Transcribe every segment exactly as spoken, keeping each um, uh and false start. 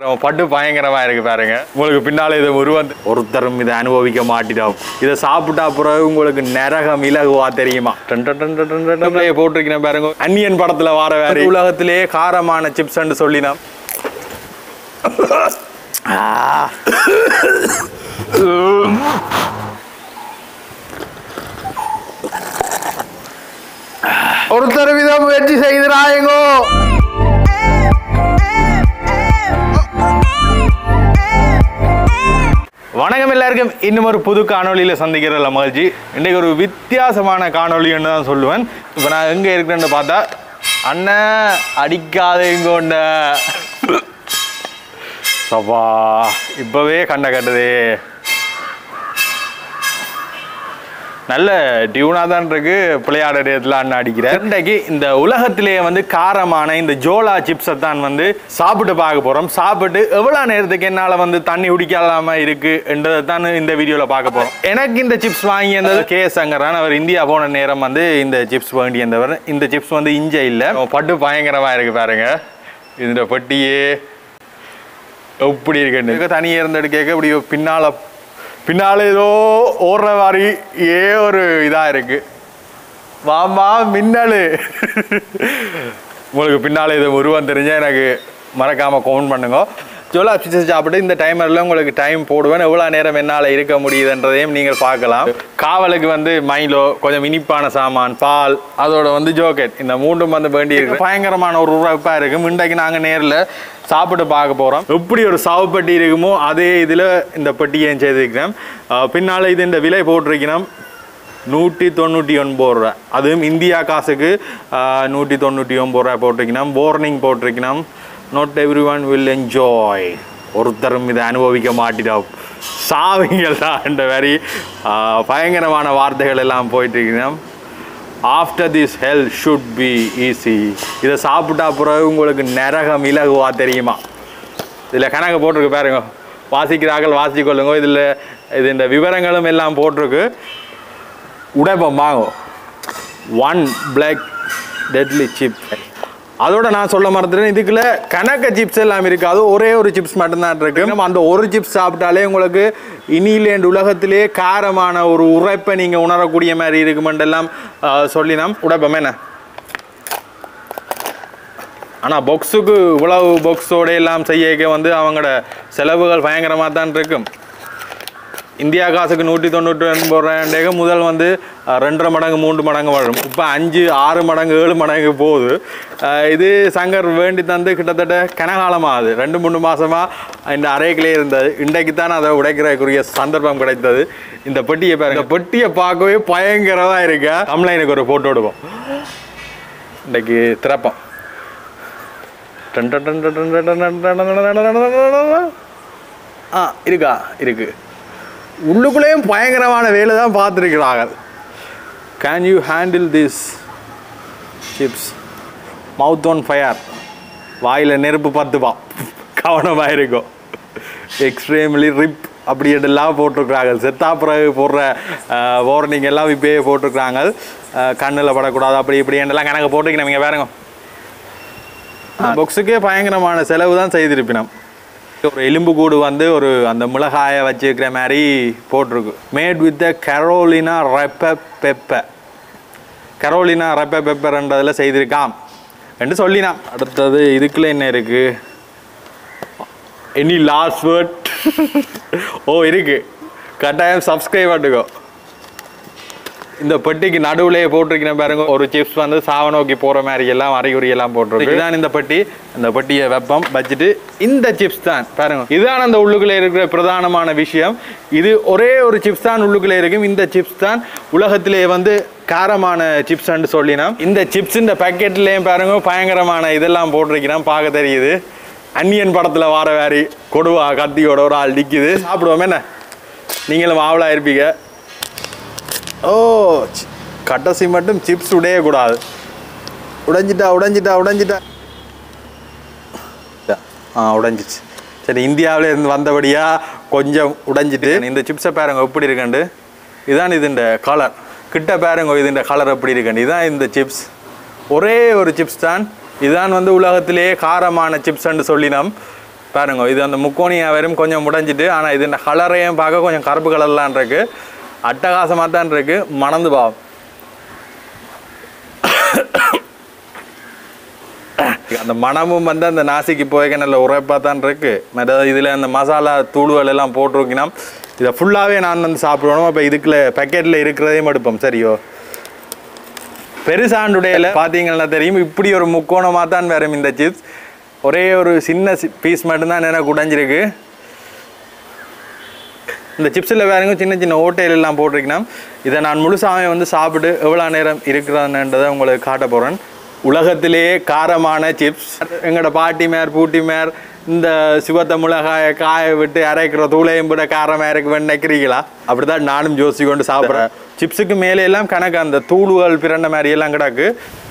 பட்டு பயங்கரமா இருக்கு பாருங்க. உங்களுக்கு பின்னால இது உருவம் ஒருத்தரும் இதை அனுபவிக்க மாட்டிடும். இதை சாப்பிட்டா பிறகு உங்களுக்கு நரகம் இலகுவா தெரியுமா? போட்டிருக்கேன் பாருங்க. அன்னியன் படத்துல வார வேற உலகத்திலேயே காரமான சிப்ஸ் சொல்லினா ஒருத்தர் விதம் முயற்சி செய்கிறாயங்கோ. வணக்கம் எல்லாருக்கும். இன்னும் ஒரு புது காணொலியில் சந்திக்கிற மகிழ்ச்சி. இன்றைக்கு ஒரு வித்தியாசமான காணொலின்னு தான் சொல்லுவேன். இப்போ நான் எங்கே இருக்கிறேன்னு பார்த்தா அண்ணன் அடிக்காதேங்கோண்ட சப்பா இப்போவே கண்ணை கட்டுதே. நல்ல டியூனாக தான் இருக்கு. பிள்ளையாட இடத்துல அண்ணன் அடிக்கிறேன். இன்றைக்கு இந்த உலகத்திலேயே வந்து காரமான இந்த ஜோலா சிப்ஸை தான் வந்து சாப்பிட்டு பார்க்க போகிறோம். சாப்பிட்டு எவ்வளோ நேரத்துக்கு என்னால் வந்து தண்ணி குடிக்காம இருக்கு என்றதை தான் இந்த வீடியோவில் பார்க்க போகிறோம். எனக்கு இந்த சிப்ஸ் வாங்கி இருந்தது கே சங்கரான். அவர் இந்தியா போன நேரம் வந்து இந்த சிப்ஸ் வேண்டி இருந்தவர். இந்த சிப்ஸ் வந்து இஞ்ச இல்லை, பட்டு பயங்கரமாக இருக்கு பாருங்க. இந்த பட்டியே எப்படி இருக்குன்னு தனியாக இருந்துட்டு கேட்க இப்படி பின்னால் பின்னால் ஏதோ ஓடுற மாதிரி ஏ ஒரு இதாக இருக்கு. வாமா மின்னல். உங்களுக்கு பின்னால் இது உருவம் தெரிஞ்சால் எனக்கு மறக்காமல் கமெண்ட் பண்ணுங்க. ஜோலா சிப்ஸ் சாப்பிட்டு இந்த டைமரில் உங்களுக்கு டைம் போடுவேன். எவ்வளோ நேரம் என்னால் இருக்க முடியுதுன்றதையும் நீங்கள் பார்க்கலாம். காவலுக்கு வந்து மைலோ, கொஞ்சம் இனிப்பான சாமான், பால், அதோட வந்து ஜோக்கெட், இந்த மூன்றும் வந்து வேண்டி இருக்கு. பயங்கரமான ஒரு உறப்பாக இருக்கும். இன்றைக்கு நாங்கள் நேரில் சாப்பிட்டு பார்க்க போகிறோம். எப்படி ஒரு சாவு பெட்டி இருக்குமோ அதே இதில் இந்த பெட்டியையும் செய்திருக்கிறேன். பின்னால் இது இந்த விலை போட்டிருக்கிறோம் நூற்றி தொண்ணூற்றி ஒன்பது ரூபா. அதுவும் இந்தியா காசுக்கு நூற்றி தொண்ணூற்றி ஒன்பது ரூபா போட்டிருக்கணும். வார்னிங் போட்டிருக்கணும். Not everyone will enjoy. ஒருத்தரும் இதை அனுபவிக்க மாட்டிடும், சாவிங்கள் தான் என்ற மாதிரி பயங்கரமான வார்த்தைகள் எல்லாம் போயிட்டுருக்கணும். After this hell should be easy. இதை சாப்பிட்டா பிறகு உங்களுக்கு நரகம் இலகுவா தெரியுமா? இதில் கணக்கு போட்டிருக்கு பாருங்க. வாசிக்கிறார்கள் வாசிக்கொள்ளுங்க. இதில் இது இந்த விவரங்களும் எல்லாம் போட்டிருக்கு. உடைப்பம் வாங்கும். One black deadly chip. அதோட நான் சொல்ல மறந்துட்டேன், இதுக்குள்ள கணக்க சிப்ஸ் எல்லாம் இருக்காது. ஒரே ஒரு சிப்ஸ் மட்டும்தான் இருக்கு. நம்ம அந்த ஒரு சிப்ஸ் சாப்பிட்டாலே உங்களுக்கு இனிலேண்ட் உலகத்திலே காரமான ஒரு உரைப்பை நீங்கள் உணரக்கூடிய மாதிரி இருக்குமெண்டெல்லாம் சொல்லினோம். உடைப்பம் என்ன ஆனால் பாக்ஸுக்கு இவ்வளவு பாக்ஸோட எல்லாம் செய்ய வந்து அவங்களோட செலவுகள் பயங்கரமாக தான் இருக்கும். இந்தியா காசுக்கு நூற்றி தொண்ணூற்றி ஒன்பது ரூபாய் முதல் வந்து ரெண்டரை மடங்கு மூன்று மடங்கு வரும். இப்போ அஞ்சு ஆறு மடங்கு ஏழு மடங்கு போகுது. இது சங்கர் வேண்டி தந்து கிட்டத்தட்ட கனகாலமாகுது. ரெண்டு மூணு மாதமாக இந்த அறைக்கிலே இருந்தது. இன்றைக்கு தான் அதை உடைக்கிறதுக்குரிய சந்தர்ப்பம் கிடைத்தது. இந்த பெட்டியை பாருங்க. இந்த பெட்டியை பார்க்கவே பயங்கரமாக இருக்க. நம்மளே எனக்கு ஒரு ஃபோட்டோ எடுப்போம். இன்றைக்கு திறப்போம். ஆ இருக்கா இருக்கு. உள்ளுக்குள்ளேயும் பயங்கரமான வேலை தான் பார்த்துருக்கிறார்கள். Can you handle this chips? Mouth on fire. வாயில் நெருப்பு பத்துப்பா, கவனமாக இருக்கும். எக்ஸ்ட்ரீம்லி ரிப் அப்படி எல்லாம் போட்டிருக்கிறாங்க. செத்தா பிறகு போடுற வார்னிங் எல்லாம் இப்போயே போட்டிருக்கிறாங்க. கண்ணில் படக்கூடாது அப்படி இப்படி எல்லாம் கணக்கு போட்டுக்கணும். நீங்கள் பாருங்க, பாக்ஸுக்கே பயங்கரமான செலவு தான் செய்திருப்பினோம். ஒரு எலும்பு கூடு வந்து ஒரு அந்த மிளகாயை வச்சுருக்கிற மாதிரி போட்டிருக்கு. Made with the Carolina reaper pepper. Carolina reaper பெப்பர்ன்றதில் செய்திருக்காம் என்று சொல்லினான். அடுத்தது இதுக்குள்ள என்ன இருக்கு? Any last word? ஓ இருக்கு, கட்டாயம் சப்ஸ்கிரைப் பண்ணுங்க. இந்த பெட்டிக்கு நடுவுலேயே போட்டிருக்கேன் பாருங்க. ஒரு சிப்ஸ் வந்து சாவ நோக்கி போகிற மாதிரி எல்லாம் அறிகுறி எல்லாம் போட்டிருக்கு. இதுதான் இந்த பெட்டி. இந்த பெட்டியை வெப்பம் வச்சுட்டு இந்த சிப்ஸ் தான் பாருங்க. இதுதான் அந்த உள்ளுக்குள்ளே இருக்கிற பிரதானமான விஷயம். இது ஒரே ஒரு சிப்ஸ் தான் உள்ளுக்குள்ளே இருக்கும். இந்த சிப்ஸ் தான் உலகத்திலே வந்து காரமான சிப்ஸ்ன்னு சொல்லினா. இந்த சிப்ஸ் இந்த பேக்கெட்லேயும் பாருங்க பயங்கரமான இதெல்லாம் போட்டிருக்கிறோம். பார்க்க தெரியுது. அன்னியன் படத்தில் வார வேறி கொடுவா கத்தியோட ஒரு ஆள் நிற்கிது. சாப்பிடுவோம் என்ன? நீங்களும் ஆவலாக இருப்பீங்க. ஓ கட்டசி மட்டும் சிப்ஸ் உடையக்கூடாது. உடைஞ்சிட்டா உடைஞ்சிட்டா உடைஞ்சிட்டா ஆ உடைஞ்சிச்சு. சரி, இந்தியாவில் இருந்து வந்தபடியாக கொஞ்சம் உடைஞ்சிட்டு. இந்த சிப்ஸை பாருங்க எப்படி இருக்குண்டு. இதுதான் இதுண்ட கலர். கிட்ட பாருங்க இதுண்ட கலர் எப்படி இருக்குண்டு. இதுதான் இந்த சிப்ஸ். ஒரே ஒரு சிப்ஸ் தான். இதுதான் வந்து உலகத்திலேயே காரமான சிப்ஸ்ன்னு சொல்லினோம். பாருங்க இது அந்த முக்கோணியா வரும் கொஞ்சம் முடிஞ்சிட்டு ஆனால் இது இந்த கலரையும் பார்க்க கொஞ்சம் கருப்பு கலர்லாம் இருக்கு அட்டகாசமாக தான் இருக்கு மணந்து பாவம் அந்த மணமும் வந்து அந்த நாசிக்கு போய்க்க நல்ல உரைப்பாக தான் இருக்கு மற்ற இதில் அந்த மசாலா தூளுகள் எல்லாம் போட்டிருக்கீங்கன்னா இதை ஃபுல்லாகவே நான் வந்து சாப்பிடணும் அப்போ இதுக்குள்ள பேக்கெட்டில் இருக்கிறதையும் எடுப்போம் சரியோ பெருசாண்டுடையில் பார்த்தீங்கன்னா தெரியும் இப்படி ஒரு முக்கோணமாக தான் வரும் இந்த சிப்ஸ் ஒரே ஒரு சின்ன பீஸ் மட்டும்தான் எனக்கு உடைஞ்சிருக்கு இந்த சிப்ஸில் வேறுங்க சின்ன சின்ன ஓட்டையிலெல்லாம் போட்டிருக்கீங்கன்னா இதை நான் முழுசாவே வந்து சாப்பிட்டு எவ்வளோ நேரம் இருக்கிறதுன்றதை உங்களுக்கு காட்ட போகிறேன் உலகத்திலேயே காரமான சிப்ஸ் எங்களோட பாட்டிமார் பூட்டிமார் இந்த சிவத்த மிளகாயை காய விட்டு அரைக்கிற தூளையும் விட காரமாக இருக்கு நினைக்கிறீங்களா அப்படி தான் நானும் ஜோசி கொண்டு சாப்பிட்றேன் சிப்ஸுக்கு மேலே எல்லாம் கணக்கு அந்த தூளுகள் பிறண்ட மாதிரி எல்லாம் கிடக்கு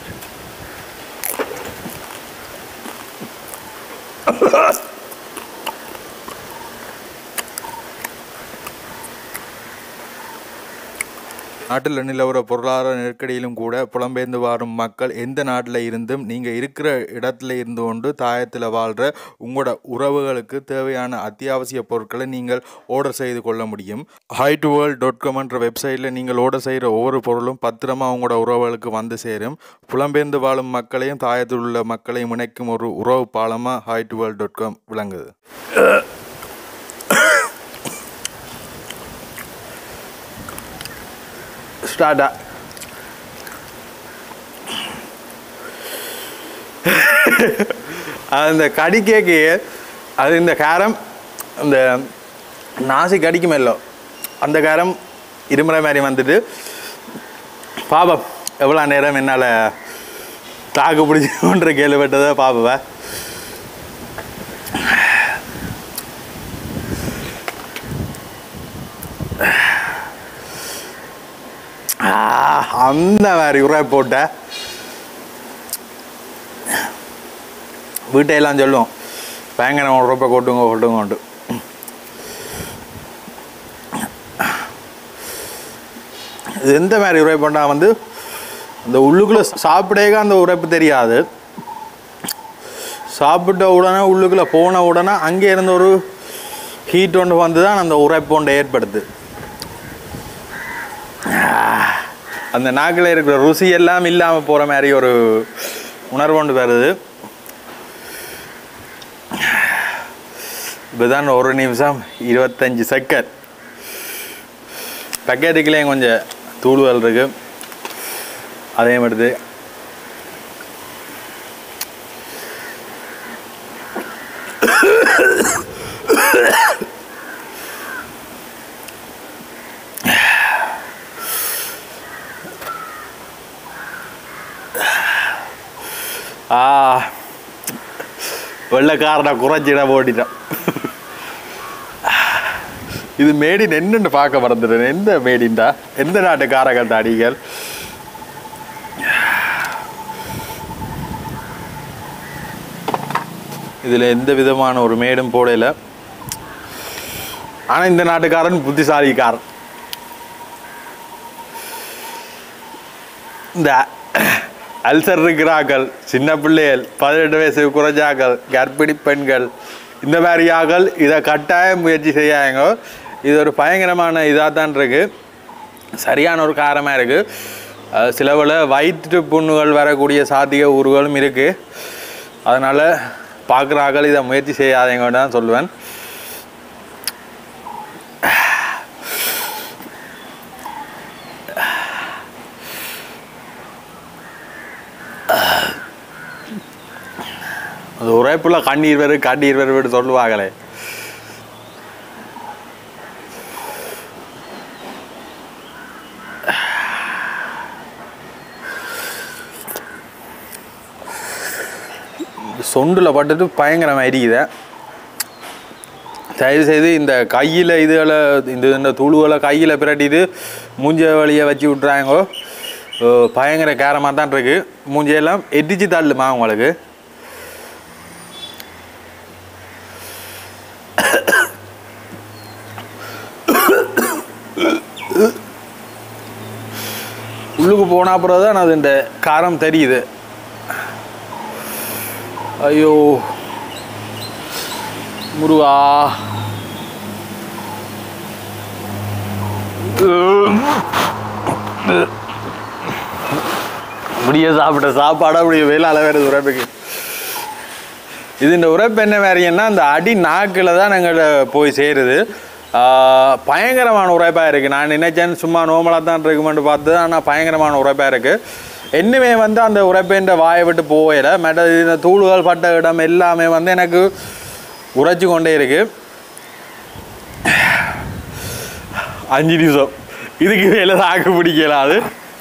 நாட்டில் நிலவர பொருளாதார நெருக்கடியிலும் கூட புலம்பெயர்ந்து வாரும் மக்கள் எந்த நாட்டில் இருந்தும் நீங்கள் இருக்கிற இடத்துல இருந்து கொண்டு தாயத்தில் வாழ்கிற உங்களோட உறவுகளுக்கு தேவையான அத்தியாவசிய பொருட்களை நீங்கள் ஆர்டர் செய்து கொள்ள முடியும் hi to world dot com என்ற வெப்சைட்டில் நீங்கள் ஆர்டர் செய்கிற ஒவ்வொரு பொருளும் பத்திரமா உங்களோட உறவுகளுக்கு வந்து சேரும் புலம்பெயர்ந்து வாழும் மக்களையும் தாயத்தில் உள்ள மக்களையும் இணைக்கும் ஒரு உறவு பாலமாக hi to world dot com விளங்குது ஸ்டார்டா அந்த கடிக்கேக்கு அது இந்த காரம் இந்த நாசி கடிக்குமல்லோ அந்த காரம் இருமுறை மாதிரி வந்துட்டு பாபம் எவ்வளோ நேரம் என்னால் தாக்கு பிடிச்சின்ற கேள்விப்பட்டதை பாப்பவ அந்த மாதிரி உரை போட்ட வீட்டையெல்லாம் சொல்லுவோம் பயங்கர உரைப்பை கொட்டுங்க கொட்டுங்க இது எந்த மாதிரி உரை பண்ணால் வந்து அந்த உள்ளுக்குள்ளே சாப்பிடேக்க அந்த உரைப்பு தெரியாது சாப்பிட்ட உடனே உள்ளுக்குள்ளே போன உடனே அங்கே இருந்த ஒரு ஹீட் ஒன்று வந்து தான் அந்த உரைப்பு ஒன்று ஏற்படுது அந்த நாக்கில் இருக்கிற ருசி எல்லாம் இல்லாமல் போகிற மாதிரி ஒரு உணர்வு ஒன்று வருது இப்போதான் ஒரு நிமிஷம் இருபத்தஞ்சி செகண்ட் பக்கெட்டுக்குள்ளேயும் கொஞ்சம் தூளுவல் இருக்கு அதையும் எடுத்து ஆ வெள்ளைக்காரனை குறைச்சிட போட்டிட்டான் இது மேடின் என்னென்னு பார்க்க மறந்துட்டேன் எந்த மேடின்டா எந்த நாட்டு காரகட்ட அடிகள் இதில் எந்த விதமான ஒரு மேடும் போடல ஆனால் இந்த நாட்டுக்காரன் புத்திசாலிக்காரன் இந்த அல்சர் இருக்கிறார்கள் சின்ன பிள்ளைகள் பதினெட்டு வயசு குறைஞ்சாக்கள் கர்ப்பிணி பெண்கள் இந்த மாதிரி ஆக்கள் இதை கட்டாயம் முயற்சி செய்யாங்க இது ஒரு பயங்கரமான இதாக தான் இருக்குது சரியான ஒரு காரமாக இருக்குது சில வேளை வயிற்று புண்ணுகள் வரக்கூடிய சாத்திய ஊர்களும் இருக்குது அதனால் பார்க்குற ஆக்கள் இதை முயற்சி செய்யாதீங்கன்னு தான் சொல்லுவேன் அது உரைப்புல கண்ணீர் வரு கண்ணீர் வருன்னு சொல்லுவாங்களே சொண்டில் பட்டுட்டு பயங்கரமாக இருக்குது தயவு செய்து இந்த கையில் இதுகளை இந்த இந்த துளுகளை கையில் பிரட்டிட்டு மூஞ்ச வழியை வச்சு விட்றாங்கோ பயங்கர கேரமாக தான் இருக்குது மூஞ்சையெல்லாம் எட்டிச்சு தள்ளுமா உங்களுக்கு உள்ளுக்கு போன அப்புறம் தான் அது இந்த காரம் தெரியுது ஐயோ முருகா முடிய சாப்பிட்ட சாப்பாடு அப்படியே வேலால வேறு உரைப்புக்கு. இது இந்த உரைப்பு என்ன வேறியன்னா அந்த அடி நாக்கில் தான் நாங்கள் போய் சேருது. பயங்கரமான உரைப்பாக இருக்குது. நான் நினைச்சேன் சும்மா நோமலாக தான் இருக்குமென்று பார்த்து, ஆனால் பயங்கரமான உரைப்பாக இருக்குது. இன்னுமே வந்து அந்த உரைப்பேன்ற வாயை விட்டு போகலை. மற்ற இந்த தூள்கள் பட்ட இடம் எல்லாமே வந்து எனக்கு உரைச்சி கொண்டே இருக்கு. அஞ்சு நிமிஷம் இதுக்கு மேலே தாக்கு பிடிக்கலாது.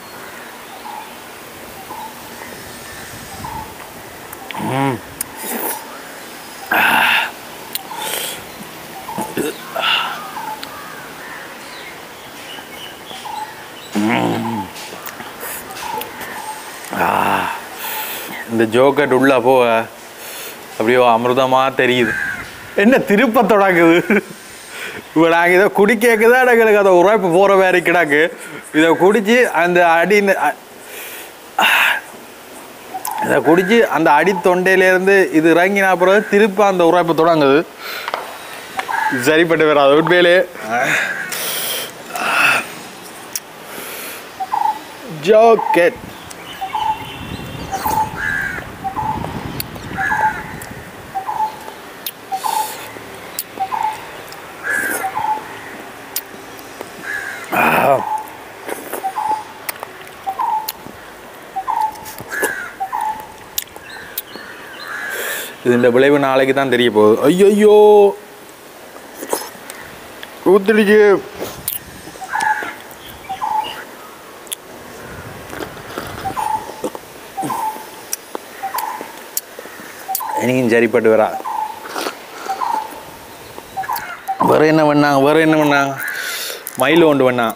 இந்த ஜோக்கெட் உள்ள போக அப்படியோ அமிர்தமாக தெரியுது. என்ன திருப்ப தொடங்குது. இப்போ நாங்கள் இதை குடிக்கதான் எங்களுக்கு அதை உரைப்பு போகிற மாதிரி கிடக்கு. இதை குடித்து அந்த அடி இதை குடித்து அந்த அடி தொண்டையிலேருந்து இது இறங்கினா பிறகு திருப்ப அந்த உரைப்பு தொடங்குது. சரிப்பட்டு வராது உண்மையிலே. ஜோக்கெட் இது இந்த விளைவு நாளைக்கு தான் தெரிய போகுது. ஐயோ ஊத்திடுச்சு. எனக்கும் சரிப்பட்டு வரா. வேற என்ன பண்ணாங்க வேற என்ன பண்ணாங்க மயில் ஒன்று பண்ணாங்க.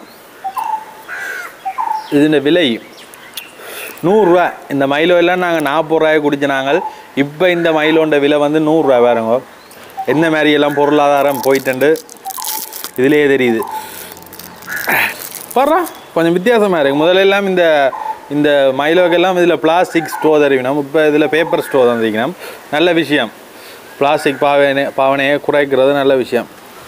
இது இந்த விலை நூறுரூவா. இந்த மயிலோ எல்லாம் நாங்கள் நாற்பது ரூபாய் குடிச்சினாங்க. இப்போ இந்த மயிலோண்ட விலை வந்து நூறுரூவா வேறுங்க. எந்த மாதிரியெல்லாம் பொருளாதாரம் போயிட்டு இதுலேயே தெரியுது. வர்றா கொஞ்சம் வித்தியாசமாக இருக்குது. முதல்ல எல்லாம் இந்த இந்த மயிலோக்கெல்லாம் இதில் பிளாஸ்டிக் ஸ்டோ தருவினோம். இப்போ இதில் பேப்பர் ஸ்டோ தான் தருவினோம். நல்ல விஷயம். பிளாஸ்டிக் பாவனை பாவனையை குறைக்கிறது நல்ல விஷயம்.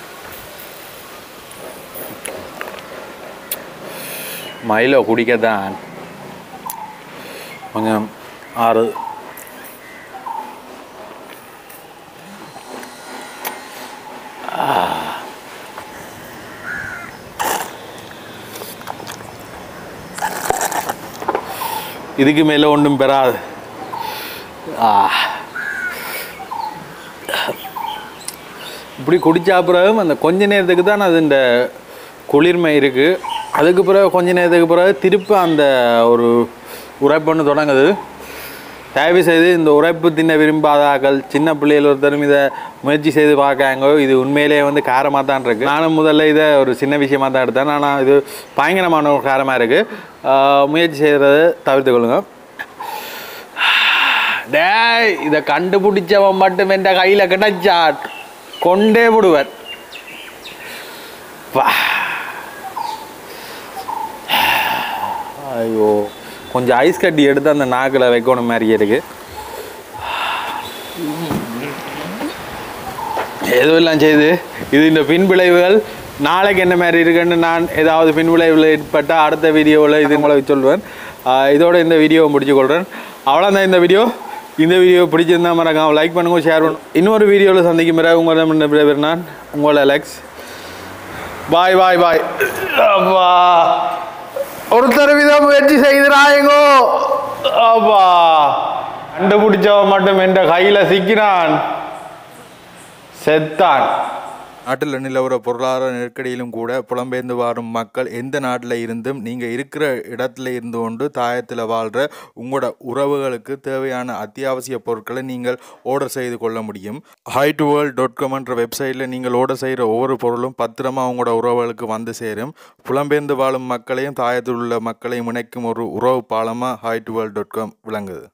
மயிலோ குடிக்கத்தான் கொஞ்சம் ஆறு. இதுக்கு மேலே ஒன்றும் பெறாது. இப்படி குடிச்சா பிறகு அந்த கொஞ்ச நேரத்துக்கு தான் அது இந்த குளிர்மை இருக்குது. அதுக்கு பிறகு கொஞ்ச நேரத்துக்கு பிறகு திருப்பி அந்த ஒரு உரைப்புன்னு தொடங்குது. தயவு செய்து இந்த உரைப்பு தின்ன விரும்பாதாக்கள் சின்ன பிள்ளைகள் ஒருத்தரும் இதை முயற்சி செய்து பார்க்காங்க. இது உண்மையிலேயே வந்து காரமாக தான் இருக்குது. நானும் முதல்ல இதை ஒரு சின்ன விஷயமாக தான் எடுத்தேன். ஆனால் இது பயங்கரமான ஒரு காரமாக இருக்குது. முயற்சி செய்கிறத தவிர்த்து கொள்ளுங்க. டே இதை கண்டுபிடிச்சவன் மட்டும் என்ற கையில் கிடைச்சா கொண்டே விடுவர். ஐயோ கொஞ்சம் ஐஸ் கட்டி எடுத்து அந்த நாக்கில் வைக்கணும் மாதிரியே இருக்கு. எதுவெல்லாம் செய்து இது இந்த பின்விளைவுகள் நாளைக்கு என்ன மாதிரி இருக்குன்னு நான் ஏதாவது பின்விளைவுகள் ஏற்பட்டால் அடுத்த வீடியோவில் இது உங்களை சொல்லுவேன். இதோட இந்த வீடியோவை முடிச்சு கொள்கிறேன். அவ்வளோதான் இந்த வீடியோ. இந்த வீடியோ பிடிச்சிருந்தா மறக்காம லைக் பண்ணுங்க, ஷேர் பண்ணுங்க. இன்னொரு வீடியோவில் சந்திக்கும் பிறகு உங்களை பேர் நான் உங்களை அலெக்ஸ். பாய் பாய் பாய். அப்பா ஒருத்தர் விதம் முயற்சி செய்கிறாயங்கோ. அப்பா கண்டுபிடிச்சவன் மட்டும் என்ற கையில சிக்கினான், செத்தான். நாட்டில் நிலவர பொருளாதார நெருக்கடியிலும் கூட புலம்பெயர்ந்து வாரும் மக்கள் எந்த நாட்டில் இருந்தும் நீங்கள் இருக்கிற இடத்துல இருந்து கொண்டு தாயத்தில் வாழ்கிற உங்களோட உறவுகளுக்கு தேவையான அத்தியாவசிய பொருட்களை நீங்கள் ஆர்டர் செய்து கொள்ள முடியும். Hi to world dot com என்ற வெப்சைட்டில் நீங்கள் ஆர்டர் செய்கிற ஒவ்வொரு பொருளும் பத்திரமா உங்களோட உறவுகளுக்கு வந்து சேரும். புலம்பெயர்ந்து வாழும் மக்களையும் தாயத்தில் உள்ள மக்களையும் இணைக்கும் ஒரு உறவு பாலமாக hi to world dot com விளங்குது.